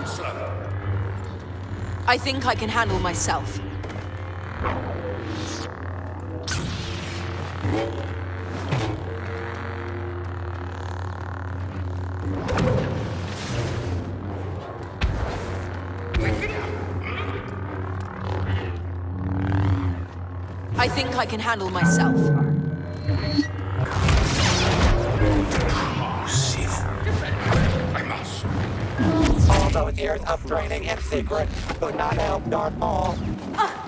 I think I can handle myself. I think I can handle myself. All those years of training in secret could not help Lord Maul.